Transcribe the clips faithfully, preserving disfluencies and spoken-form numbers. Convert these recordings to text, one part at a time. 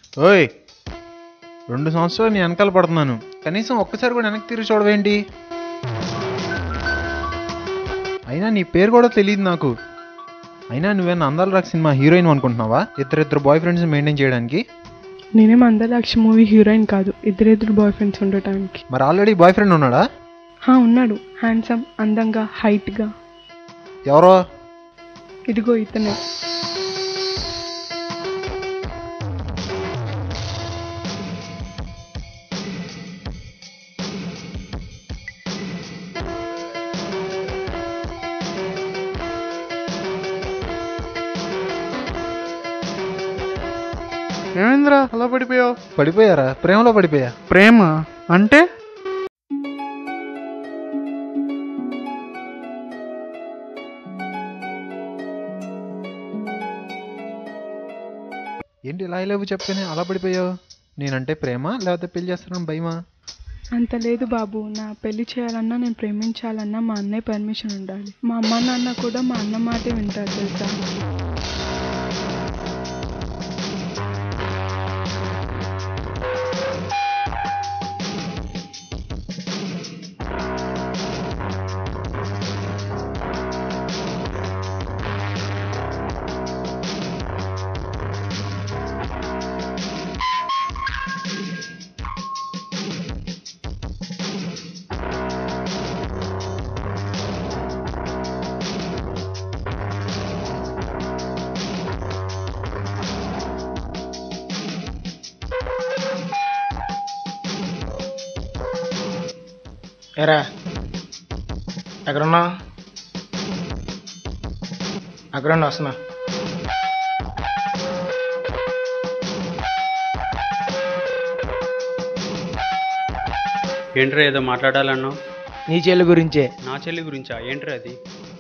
ఓయ్, రెండు సంవత్సరాలు నేను వెనకాల పడుతున్నాను, కనీసం ఒక్కసారి కూడా వెనక్కి తిరిగి చూడవేంటి? అయినా నీ పేరు కూడా తెలియదు నాకు. అయినా నువ్వేనా అందలరాక్ష సినిమా హీరోయిన్ అనుకుంటున్నావా ఇద్దరిద్దరు బాయ్ ఫ్రెండ్స్ మెయింటైన్ చేయడానికి? నేనేం అందలరాక్ష మూవీ హీరోయిన్ కాదు, ఇద్దరిద్దరు బాయ్ ఫ్రెండ్స్ ఉండటానికి. మరి ఆల్రెడీ బాయ్ ఫ్రెండ్ ఉన్నాడా? హా ఉన్నాడు, హ్యాండ్సమ్, అందంగా, హైట్గా. ఎవరో? ఇదిగో ఇతనే. ఏమైందిరా అలా పడిపోయావు? పడిపోయారా? ప్రేమలో పడిపోయా. ప్రేమ అంటే? ఏంటి ఇలా లేవు చెప్పగానే అలా పడిపోయావు? నేనంటే ప్రేమ లేకపోతే పెళ్లి చేస్తానని భయమా? అంత లేదు బాబు, నా పెళ్లి చేయాలన్నా నేను ప్రేమించాలన్నా మా అన్నయ్య పర్మిషన్ ఉండాలి. మా అమ్మ నాన్న కూడా మా అన్న మాటే వింటారు తెలుసా. ఏరా ఎక్కడున్నా? అక్కడున్నా, వస్తున్నా. ఏంట్రా ఏదో మాట్లాడాలన్నావు? నీ చెల్లి గురించే. నా చెల్లి గురించా? ఏంట్రా అది?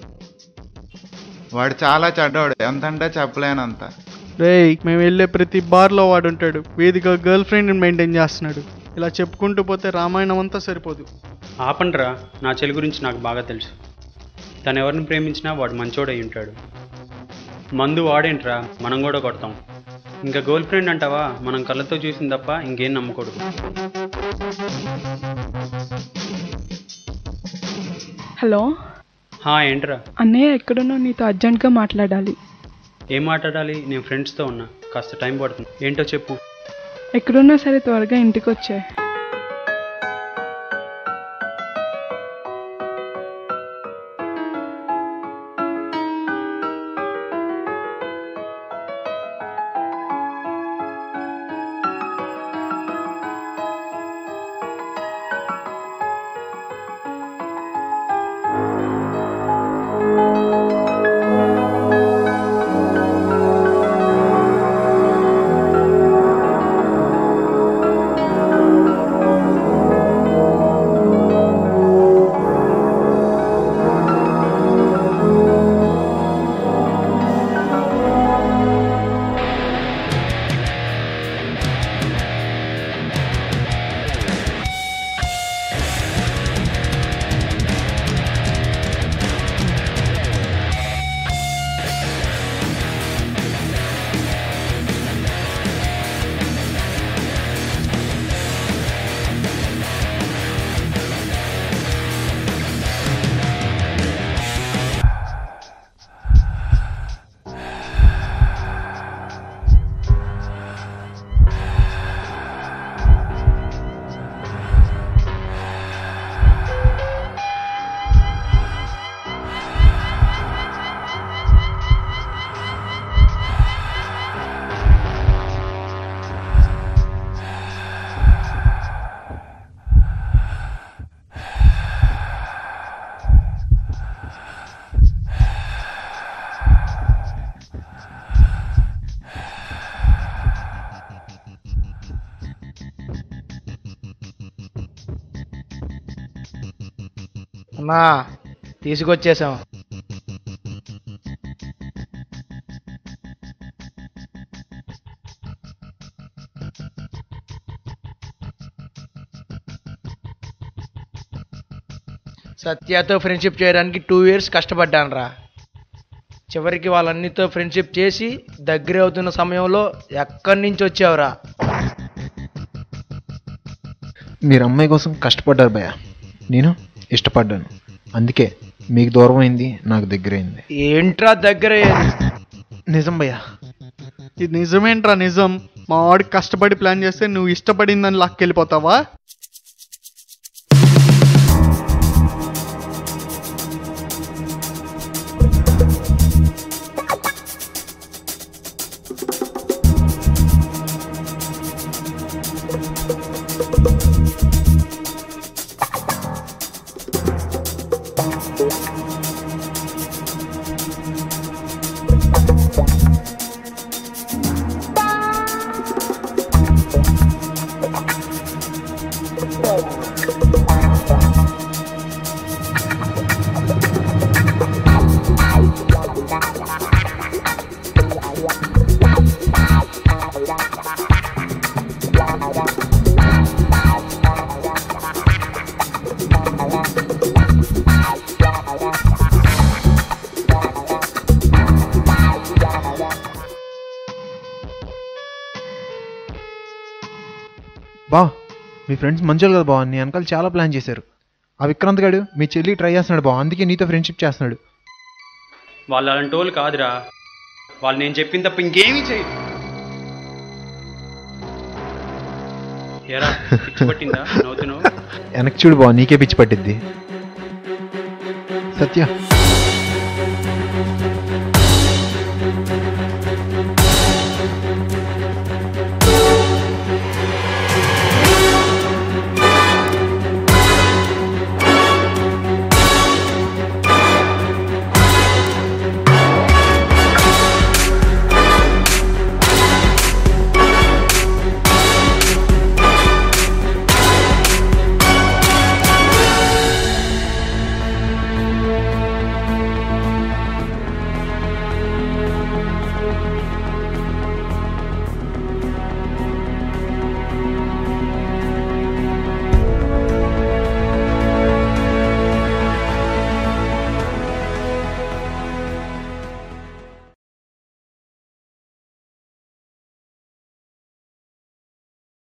వాడు చాలా చెడ్డవాడు, ఎంతంటే చెప్పలేనంత. రేయ్, మేము వెళ్ళే ప్రతి బార్లో వాడు ఉంటాడు. వేదిక గర్ల్ ఫ్రెండ్ మెయింటైన్ చేస్తున్నాడు. ఇలా చెప్పుకుంటూ పోతే రామాయణం అంతా సరిపోదు. ఆపండ్రా, నా చెల్లి గురించి నాకు బాగా తెలుసు. తను ఎవరిని ప్రేమించినా వాడు మంచోడై ఉంటాడు. మందు వాడేంట్రా, మనం కూడా కొడతాం. ఇంకా గర్ల్ ఫ్రెండ్ అంటావా? మనం కళ్ళతో చూసింది తప్ప ఇంకేం నమ్మకూడదు. హలో. హా, ఏంట్రా? అన్నయ్య ఎక్కడున్నా, నీతో అర్జెంట్గా మాట్లాడాలి. ఏం మాట్లాడాలి? నేను ఫ్రెండ్స్తో ఉన్నా, కాస్త టైం పడుతుంది. ఏంటో చెప్పు. ఎక్కడున్నా సరే త్వరగా ఇంటికి వచ్చాయి. అన్నా, తీసుకొచ్చేసాం. సత్యతో ఫ్రెండ్షిప్ చేయడానికి టూ ఇయర్స్ కష్టపడ్డాను రా. చివరికి వాళ్ళన్నితో ఫ్రెండ్షిప్ చేసి దగ్గర అవుతున్న సమయంలో ఎక్కడి నుంచి వచ్చావురా? మీరు అమ్మాయి కోసం కష్టపడ్డారు భయ్య, నేను ఇష్టపడ్డాను. అందుకే మీకు దూరం అయింది, నాకు దగ్గర అయింది. ఏంట్రా దగ్గర అయ్యేది? నిజం భయ్య. ఇది నిజమేంట్రా నిజం? మా వాడికి కష్టపడి ప్లాన్ చేస్తే నువ్వు ఇష్టపడిందని లాక్కెళ్ళిపోతావా? బా, మీ ఫ్రెండ్స్ మంచోళ్ళు కదా బా, నీ వెనకాల చాలా ప్లాన్ చేశారు. ఆ విక్రాంత్ గాడు మీ చెల్లి ట్రై చేస్తున్నాడు బా, అందుకే నీతో ఫ్రెండ్షిప్ చేస్తున్నాడు. వాళ్ళు అలాంటి వాళ్ళు కాదురా, వాళ్ళు నేను చెప్పిన తప్ప ఇంకేమీ చేయరు. ఏరా పిచ్చి పట్టిందా నవ్వుతున్నావు? వెనక్కి చూడు బా, నీకే పిచ్చి పట్టిద్ది. సత్య,